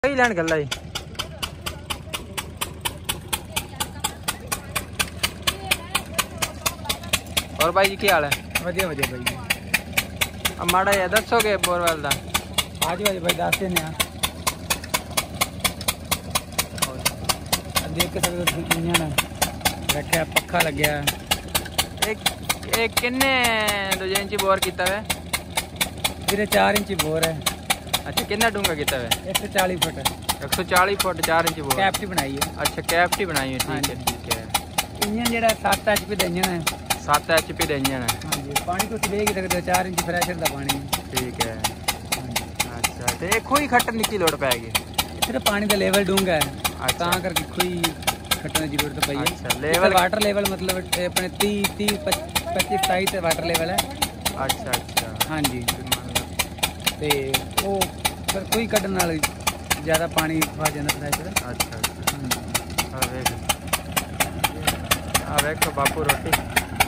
कई लैन गल्ला ही और भाई जी क्या हाल है? वधिया वधिया भाई जी। अब माड़ा या दसोगे बोरवेल का? आज भाई भाई दस दिन देख के सकते रखा पक्खा लग्या। एक किन्ने दूजे इंची बोर किया है? फिर 4 इंची बोर है। अच्छा कितना डूंगा किया है? 140 फुट। 140 फुट 4 इंची बोर। कैप्टी बनाई है। अच्छा कैप्टी बनाई है, ठीक है ठीक है। इंजन जो 7 HP का इंजन है। 7 HP का इंजन है। हाँ जी पानी तो देख ही सकते हो 4 इंची फ्रेशर का पानी है। ठीक है। अच्छा तो एक खुई खट्टन की लोड़ पैगी? सिर्फ पानी का लेवल डूंगा है। अच्छा करके खुई खट्टन की जरूरत पई है। अच्छा लेवल वाटर लेवल मतलब अपने 30 25 27 वाटर लेवल है। अच्छा अच्छा हाँ जी ते वो फिर कोई कड्डन नाल ज़्यादा पानी खा जाता फ्रेशर। अच्छा अच्छा। हाँ वेख बापू रोटी